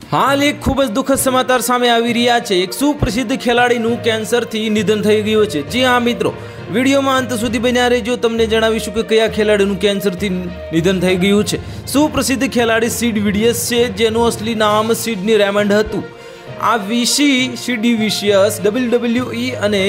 हाल एक खूब ज दुखद समाचार सामे आवी रह्या छे। एक सुप्रसिद्ध खेलाड़ीनुं केन्सरथी निधन थई गयुं छे। जी हाँ मित्रों, विडियोमां अंत सुधी बन्या रहेजो। तमने जणावीशुं के कया खेलाड़ीनुं केन्सरथी निधन थई गयुं छे। सुप्रसिद्ध खेलाड़ी सीड विलियम्स छे, जेनुं असली नाम सिडनी रेमंड हतुं। आ सीडी विलियम्स WWE અને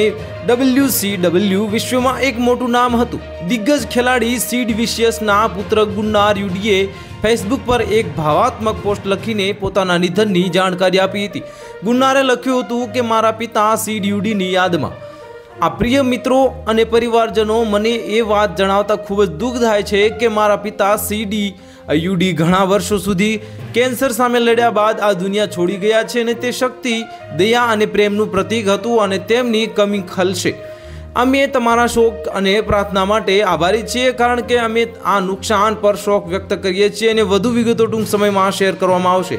WCW વિશ્વમાં એક મોટું નામ હતું। દિગ્ગજ ખેલાડી સીડ વિલિયમ્સના પુત્ર ગુન્નાર યુડીએ फेसबुक पर एक भावात्मक पोस्ट लखीने पोताना निधननी जानकारी आपी हती। गुन्नारे लख्युं हतुं के मारा पिता सीड युडीनी यादमां। आ प्रिय मित्रों अने परिवारजनों, मने ए वात जणावता खूब ज दुख थाय छे के मारा पिता सीडी युडी घणा वर्षो सुधी केन्सर सामे लड्या बाद आ दुनिया छोड़ी गया छे ने ते शक्ति, दया अने प्रेमनुं प्रतीक हतुं अने तेमनी कमी खलशे। अमे तमारा शोक अने प्रार्थना माटे आभारी छीए, कारण के अमे आ नुकसान पर शोक व्यक्त करीए छीए अने वधु विगतो टूंक समयमां शेर करवामां आवशे।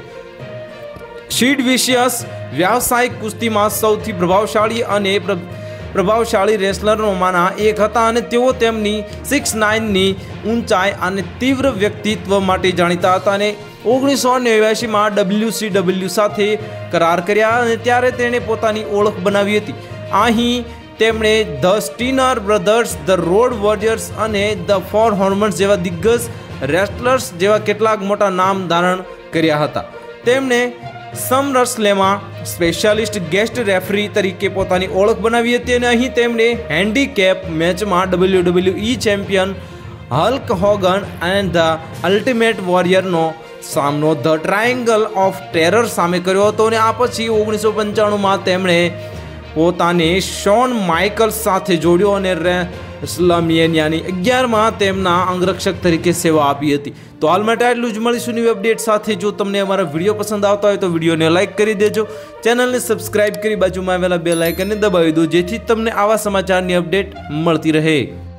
सीड विलियम्स व्यावसायिक कुस्तीमां सौथी प्रभावशाળી अने प्रभावशाળી रेसलरोमांना एक हता अने तेओ तेमनी 6'9" नी ऊंचाई अने तीव्र व्यक्तित्व माटे जाणीता हता अने 1989 मां WCW साथे करार कर्या अने त्यारे तेणे पोतानी ओळख बनावी हती। અહીં તેમણે the Steiner brothers, the Road Warriors અને ધ ફોર હોર્મન્સ જેવા દિગ્ગજ રેસલર્સ જેવા કેટલાક મોટા નામ ધારણ કર્યા હતા। તેમણે સમરસ્લેમાં સ્પેશિયાલિસ્ટ ગેસ્ટ રેફરી તરીકે પોતાની ઓળખ બનાવી હતી અને અહીં તેમણે હેન્ડીકેપ મેચમાં WWE ચેમ્પિયન હલ્ક હોગન અને ધ અલ્ટિમેટ વોરિયરનો સામનો ધ ટ્રાયેંગલ ઓફ ટેરર સામે કર્યો હતો અને આ પછી 1995માં તેમણે પોતાને શોન માઇકલ્સ સાથે જોડ્યો અને રેસલમેનિયાની 11માં તેમના અંગરક્ષક તરીકે સેવા આપી હતી। તો હાલ માટે આટલું જ। મળીશું નવી અપડેટ સાથે। જો તમને અમારા વિડીયો પસંદ આવતા હોય તો વિડીયોને લાઇક કરી દેજો, ચેનલને સબસ્ક્રાઇબ કરી બાજુમાં આવેલા બેલ આઇકનને દબાવી દો, જેથી તમને આવા સમાચારની અપડેટ મળતી રહે।